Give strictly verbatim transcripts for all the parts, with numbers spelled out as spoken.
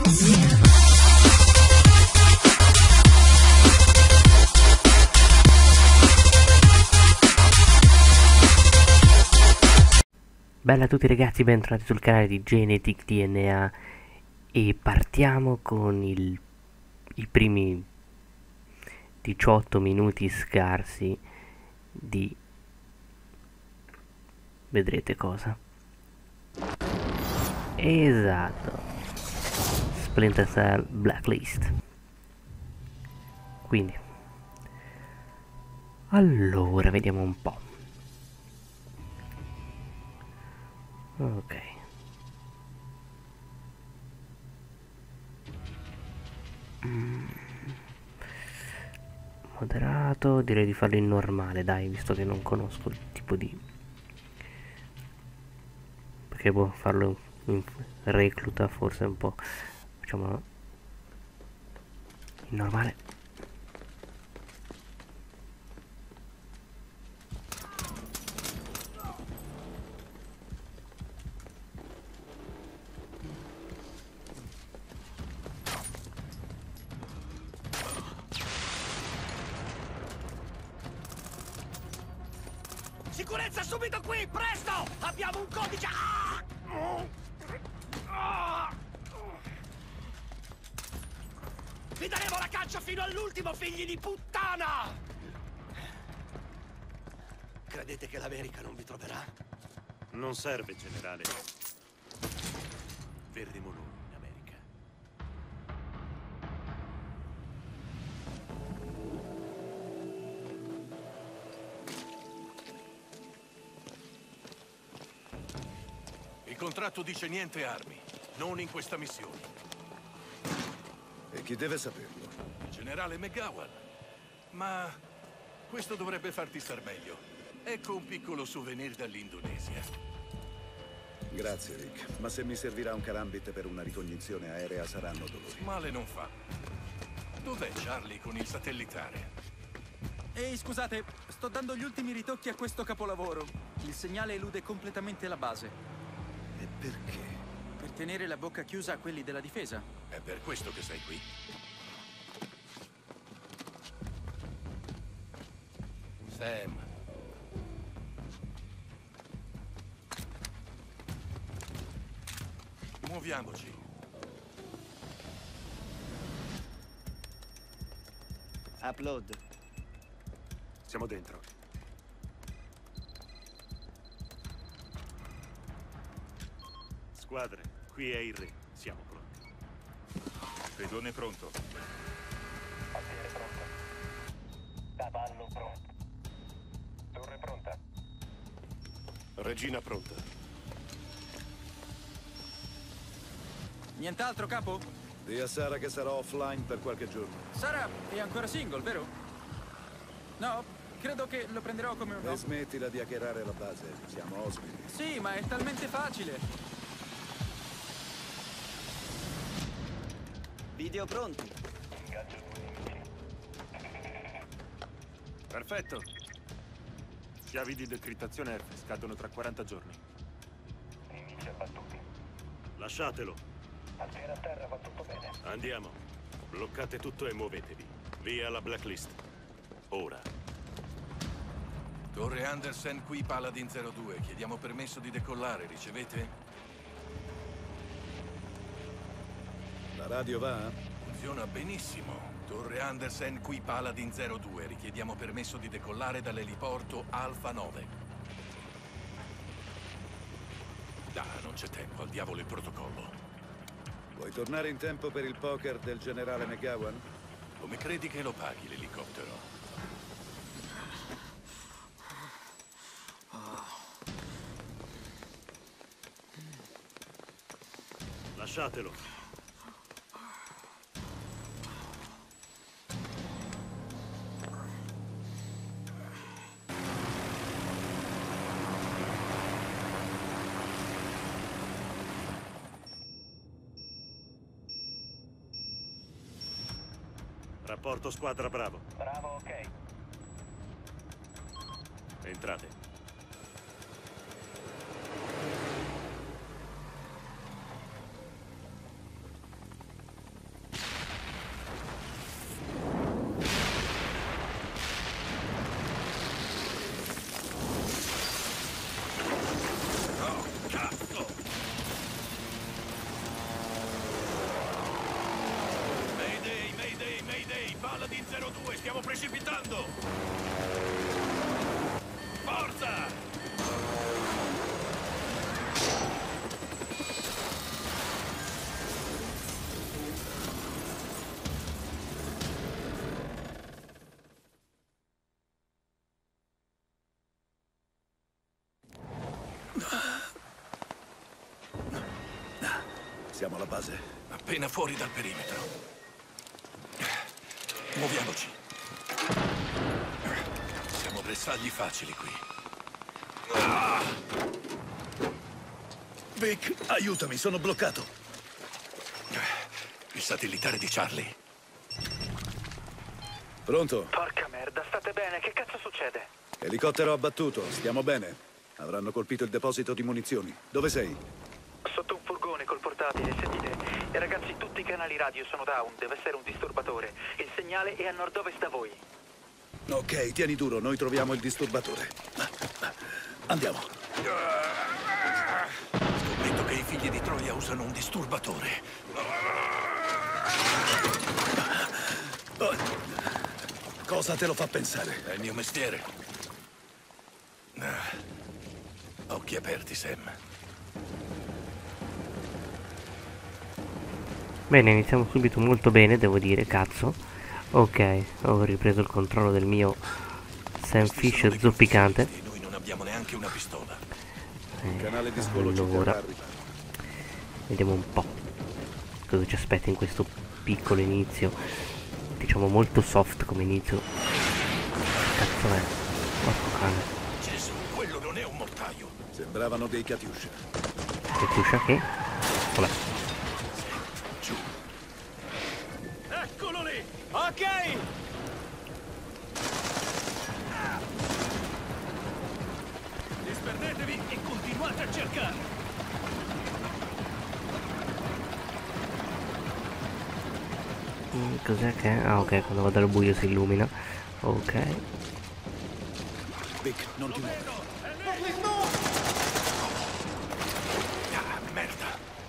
Bella a tutti ragazzi, bentornati sul canale di Genetic D N A e partiamo con il, i primi diciotto minuti scarsi di vedrete cosa. Esatto, Splinter Cell Blacklist. Quindi allora vediamo un po'. Ok, mm. Moderato, direi di farlo in normale, dai, visto che non conosco il tipo di, perché può farlo in recluta forse un po', facciamolo in normale. Sicurezza subito qui, presto! Abbiamo un codice! Ah! Ah! Vi daremo la caccia fino all'ultimo, figli di puttana! Credete che l'America non vi troverà? Non serve, generale. Verremo noi in America. Il contratto dice niente armi, non in questa missione. E chi deve saperlo? Il generale McGowan. Ma questo dovrebbe farti star meglio. Ecco un piccolo souvenir dall'Indonesia. Grazie, Rick. Ma se mi servirà un Karambit per una ricognizione aerea saranno dolori. Male non fa. Dov'è Charlie con il satellitare? Ehi, scusate, sto dando gli ultimi ritocchi a questo capolavoro. Il segnale elude completamente la base. E perché? Per tenere la bocca chiusa a quelli della difesa. È per questo che sei qui? Sam. Muoviamoci. Upload. Siamo dentro. Squadre, qui è il re. Siamo pronti. Pedone pronto. Bandiera pronta. Cavallo pronto. Torre pronta. Regina pronta. Nient'altro, capo? Dì a Sara che sarò offline per qualche giorno. Sara è ancora single, vero? No, credo che lo prenderò come un E no. smettila di hackerare la base. Siamo ospiti. Sì, ma è talmente facile. Video pronti. Ingaggio due nemici. Perfetto. Chiavi di decrittazione F scadono tra quaranta giorni. Nemici abbattuti. Lasciatelo. Alfiere a terra, va tutto bene. Andiamo. Bloccate tutto e muovetevi. Via la blacklist. Ora. Torre Anderson, qui Paladin zero due. Chiediamo permesso di decollare, ricevete? La radio va? Funziona benissimo. Torre Anderson, qui Paladin zero due. Richiediamo permesso di decollare dall'eliporto Alfa nove. Da, non c'è tempo, al diavolo il protocollo. Vuoi tornare in tempo per il poker del generale McGowan? Come credi che lo paghi l'elicottero? Lasciatelo. Rapporto squadra Bravo. Bravo, ok. Entrate. Paladin zero due, stiamo precipitando! Forza! Siamo alla base. Appena fuori dal perimetro. Muoviamoci. Siamo bersagli facili qui. Vic, aiutami, sono bloccato. Il satellitare di Charlie. Pronto? Porca merda, state bene? Che cazzo succede? Elicottero abbattuto, stiamo bene. Avranno colpito il deposito di munizioni. Dove sei? Sotto un furgone col portatile, sentite. E ragazzi, tutti i canali radio sono down, deve essere un disturbatore. Il segnale è a nord-ovest da voi. Ok, tieni duro, noi troviamo il disturbatore. Andiamo. Scommetto che i figli di Troia usano un disturbatore. Cosa te lo fa pensare? È il mio mestiere. Occhi aperti, Sam. Bene, iniziamo subito molto bene, devo dire, cazzo. Ok, ho ripreso il controllo del mio Sam Fish zoppicante. Noi non abbiamo neanche una pistola. Il canale di scolo ci Allora, terrà arriba. vediamo un po' cosa ci aspetta in questo piccolo inizio. Diciamo molto soft come inizio. Cazzo è? Porco cane. Gesù, quello non è un mortaio. Sembravano dei Katyusha. Che chiuscia che? Vabbè. Giù. Eccolo lì! Ok! Disperdetevi e continuate a cercare. Mm, cos'è che è? Ah, ok, quando vado al buio si illumina. Ok. Vic, non ti muovere. Ah, merda.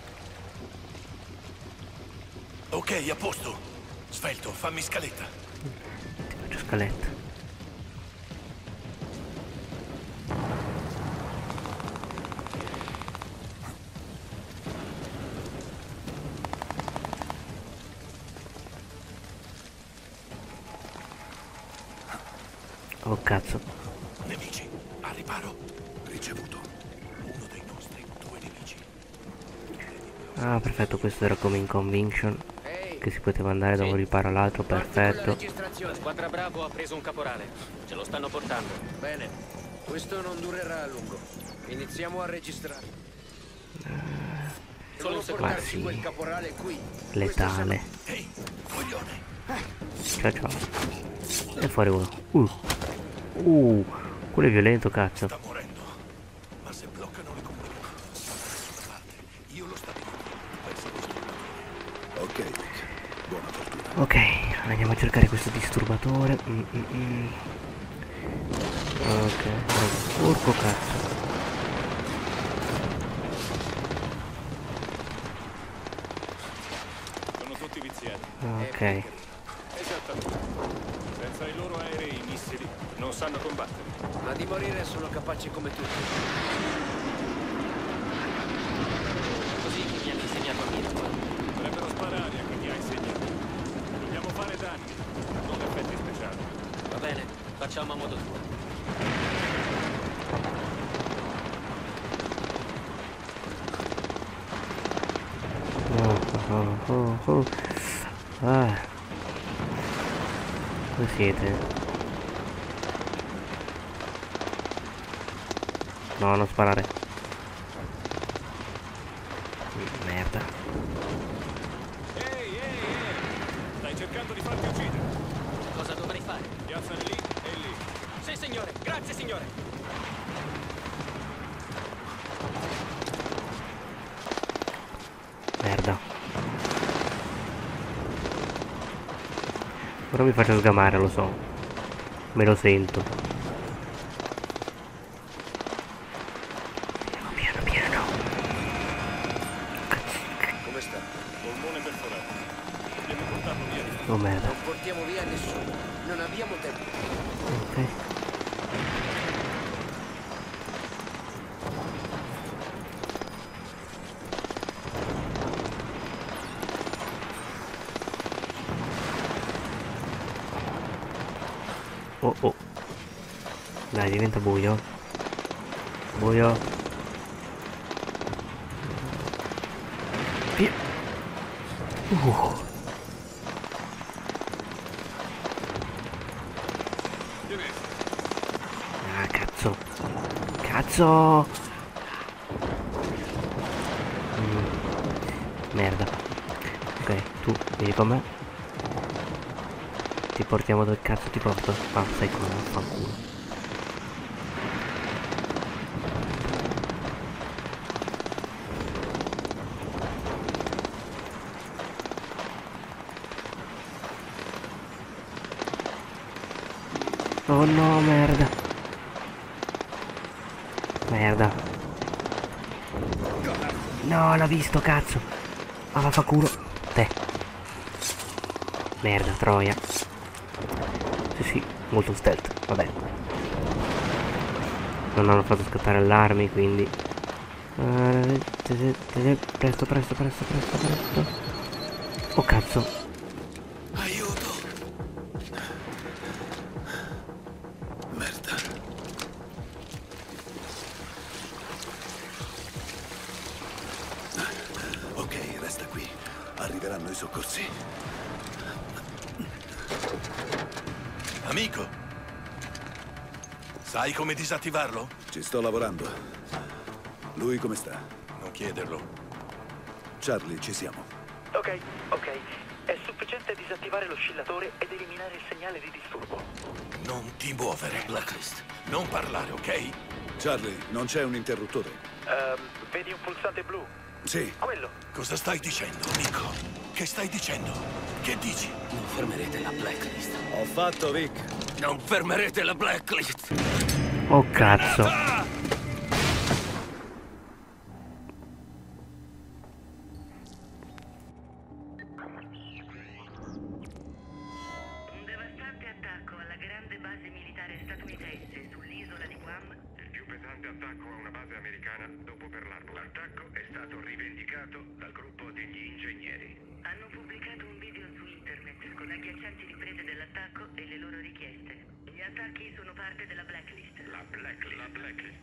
Ok, a posto. Svelto, fammi scaletta. Ti faccio scaletta. Oh cazzo. Nemici, a riparo. Ricevuto. Uno dei nostri, due nemici. Ah, perfetto, questo era come in Conviction, che si poteva andare da un riparo all'altro, perfetto. Squadra Bravo ha preso un caporale. Ce lo stanno portando. Bene, questo non durerà a lungo. Iniziamo a registrare. Solo un Ma secondo. sì, Quel caporale qui. letale. Ehi, coglione. Ciao ciao. E fuori uno. Uh. Uh. Quello è violento, cazzo. Sta morendo. Ma se bloccano le comunicazioni da nessuna parte, io lo stabilirò. Pensa questo. Ok, Vic. Buona fortuna. Ok, andiamo a cercare questo disturbatore. Mm, mm, mm. Ok, porco cazzo. Sono tutti viziati. Ok. Esattamente. Senza i loro aerei e i missili non sanno combattere. Ma di morire sono capaci come tutti. Così che mi hanno insegnato a Mirko. Dovrebbero sparare a chi ti ha insegnato. Dobbiamo fare danni, non effetti speciali. Va bene, facciamo a modo tuo. Oh, oh, oh, oh. Ah. Dove siete? No, non sparare. Merda. Ehi, ehi, ehi! Stai cercando di farti uccidere. Cosa dovrei fare? Piazzali lì e lì. Sì, signore. Grazie, signore. Merda. Ora mi faccio sgamare, lo so. Me lo sento. Piano, piano, piano. Come sta? Polmone perforato. Devi portarlo via di qui. Oh merda. Non portiamo via nessuno. Non abbiamo tempo. Ok. Oh oh. Dai, diventa buio. Buio. Via. Uh. Ah, cazzo. Cazzo. Mm. Merda. Ok, tu vieni con me. Ti portiamo dove cazzo ti porto? Ah, sai come, fanculo. Oh no, merda. Merda. No, l'ha visto, cazzo. Ah, vaffanculo. Te. Merda, troia. Sì, sì, molto stealth, vabbè. Non hanno fatto scattare allarmi, quindi... Presto, presto, presto, presto, presto. Oh, cazzo. Aiuto! Merda. Ok, resta qui. Arriveranno i soccorsi. Amico! Sai come disattivarlo? Ci sto lavorando. Lui come sta? Non chiederlo. Charlie, ci siamo. Ok, ok. È sufficiente disattivare l'oscillatore ed eliminare il segnale di disturbo. Non ti muovere, Blacklist. Non parlare, ok? Charlie, non c'è un interruttore? Ehm, vedi un pulsante blu? Sì. Quello. Cosa stai dicendo, amico? Che stai dicendo? Che dici? Non fermerete la Blacklist. Ho fatto, Vic. Non fermerete la Blacklist! Oh, cazzo. Un devastante attacco alla grande base militare statunitense sull'isola di Guam. Il più pesante attacco a una base americana dopo Pearl Harbor. L'attacco è stato rivendicato dal gruppo degli ingegneri. Hanno pubblicato un video su internet con agghiaccianti riprese dell'attacco e le loro richieste. Gli attacchi sono parte della blacklist. La blacklist. La blacklist.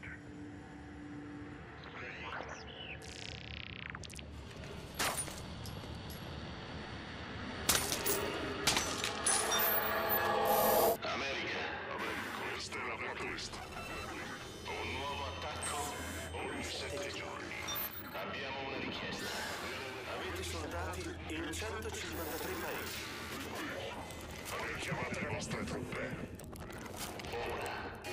America, questa è la blacklist. Un nuovo attacco ogni sette giorni. Abbiamo una richiesta. Avete soldati in centocinquantatré paesi. Richiamate le vostre truppe. Ora.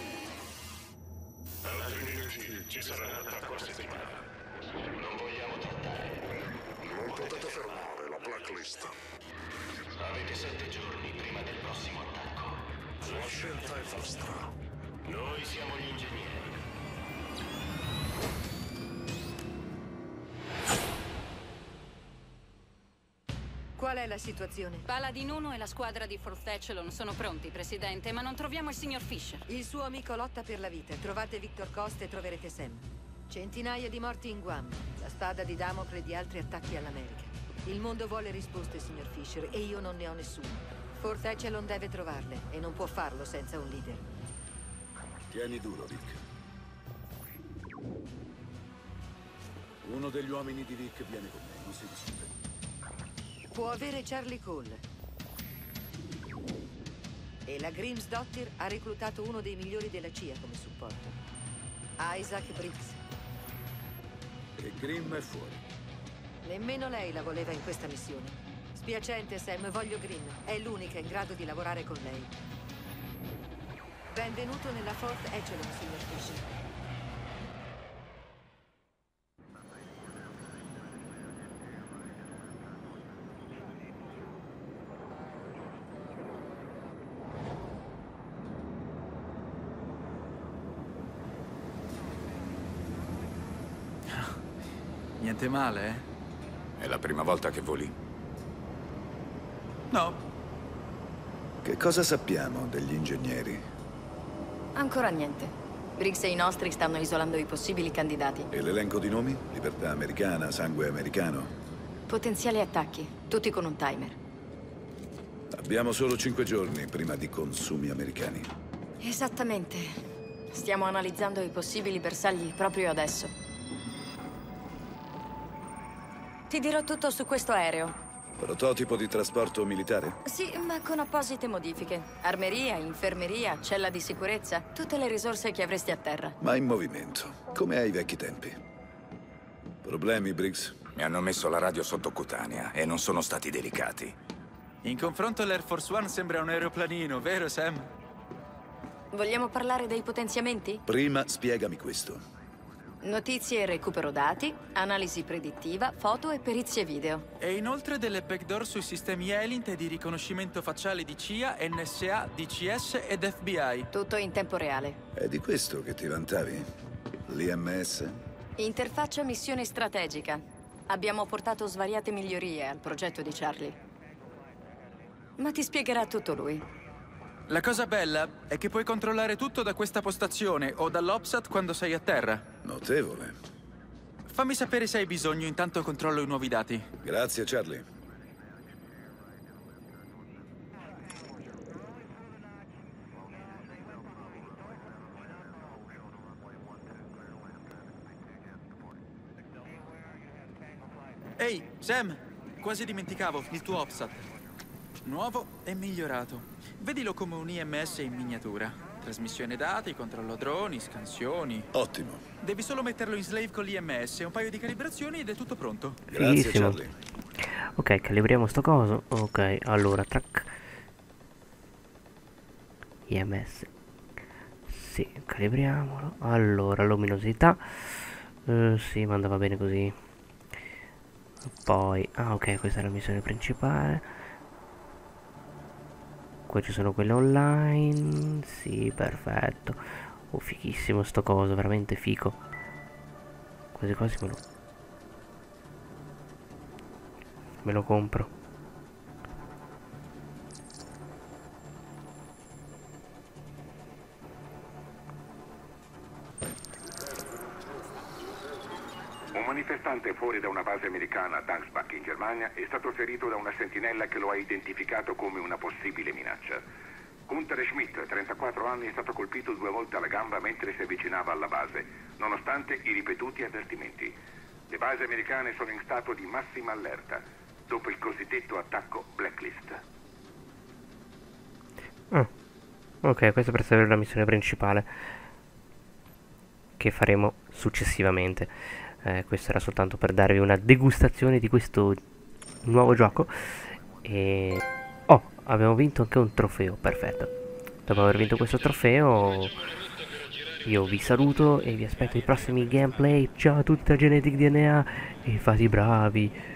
Altrimenti ci sarà un attacco a settimana. Non vogliamo trattare. Non potete fermare la blacklist. Avete sette giorni prima del prossimo attacco. La scelta è vostra. Noi siamo gli ingegneri. Qual è la situazione? Paladin uno e la squadra di Fourth Echelon sono pronti, Presidente, ma non troviamo il signor Fisher. Il suo amico lotta per la vita. Trovate Victor Costa e troverete Sam. Centinaia di morti in Guam. La spada di Damocle e di altri attacchi all'America. Il mondo vuole risposte, signor Fisher, e io non ne ho nessuno. Fourth Echelon deve trovarle, e non può farlo senza un leader. Tieni duro, Vic. Uno degli uomini di Vic viene con me, non si discute. Può avere Charlie Cole. E la Grimsdottir ha reclutato uno dei migliori della C I A come supporto. Isaac Briggs. E Grimm è fuori. Nemmeno lei la voleva in questa missione. Spiacente, Sam, voglio Grimm. È l'unica in grado di lavorare con lei. Benvenuto nella Fourth Echelon, signor Fisher. Niente male, eh? È la prima volta che voli? No. Che cosa sappiamo degli ingegneri? Ancora niente. Briggs e i nostri stanno isolando i possibili candidati. E l'elenco di nomi? Libertà americana, sangue americano. Potenziali attacchi, tutti con un timer. Abbiamo solo cinque giorni prima di consumi americani. Esattamente. Stiamo analizzando i possibili bersagli proprio adesso. Ti dirò tutto su questo aereo. Prototipo di trasporto militare? Sì, ma con apposite modifiche. Armeria, infermeria, cella di sicurezza, tutte le risorse che avresti a terra. Ma in movimento, come ai vecchi tempi. Problemi, Briggs? Mi hanno messo la radio sottocutanea e non sono stati delicati. In confronto l'Air Force One sembra un aeroplanino, vero Sam? Vogliamo parlare dei potenziamenti? Prima spiegami questo. Notizie e recupero dati, analisi predittiva, foto e perizie video. E inoltre delle backdoor sui sistemi Elint e di riconoscimento facciale di C I A, N S A, D C S ed F B I. Tutto in tempo reale. È di questo che ti vantavi? L'I M S? Interfaccia missione strategica. Abbiamo portato svariate migliorie al progetto di Charlie. Ma ti spiegherà tutto lui. La cosa bella è che puoi controllare tutto da questa postazione o dall'OPSAT quando sei a terra. Notevole. Fammi sapere se hai bisogno, intanto controllo i nuovi dati. Grazie, Charlie. Ehi, Sam! Quasi dimenticavo, il tuo OPSAT. Nuovo e migliorato. Vedilo come un I M S in miniatura. Trasmissione dati, controllo droni, scansioni. Ottimo. Devi solo metterlo in slave con l'I M S, un paio di calibrazioni ed è tutto pronto. Grazie, Charlie. Ok, calibriamo sto coso. Ok, allora, track. I M S. Sì, calibriamolo. Allora, luminosità. Uh, sì, ma andava bene così. Poi, ah ok, questa è la missione principale. Qua ci sono quelle online. Sì, perfetto. Oh, fighissimo sto coso, veramente fico. Quasi quasi me lo Me lo compro. Un manifestante fuori da una base americana a Dangsbach in Germania è stato ferito da una sentinella che lo ha identificato come una possibile minaccia. Gunther Schmidt, trentaquattro anni, è stato colpito due volte alla gamba mentre si avvicinava alla base, nonostante i ripetuti avvertimenti. Le basi americane sono in stato di massima allerta, dopo il cosiddetto attacco Blacklist. Ah, ok, questa per sapere la missione principale che faremo successivamente. Eh, questo era soltanto per darvi una degustazione di questo nuovo gioco. E oh, abbiamo vinto anche un trofeo, perfetto. Dopo aver vinto questo trofeo io vi saluto e vi aspetto ai prossimi gameplay. Ciao a tutti da Genetic D N A e fate i bravi.